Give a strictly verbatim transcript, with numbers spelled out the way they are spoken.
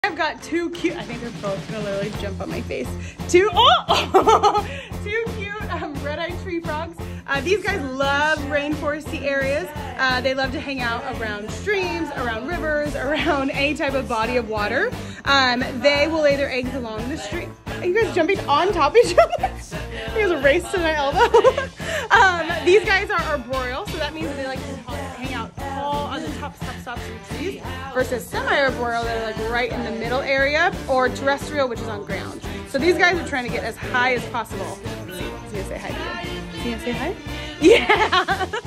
I've got two cute, I think they're both gonna literally jump on my face. Two, oh, two cute um, red-eyed tree frogs. Uh, these guys love rainforesty areas. Uh, they love to hang out around streams, around rivers, around any type of body of water. Um, they will lay their eggs along the stream. Are you guys jumping on top of each other? There's a race to my elbow. um, these guys are arboreal, so that means that they like to hang out tall on the top, top, tops of the trees, versus semi-arboreal, they're like right in the middle area, or terrestrial, which is on ground. So these guys are trying to get as high as possible. Let's see, he's gonna say hi to you. Is he gonna say hi? Yeah!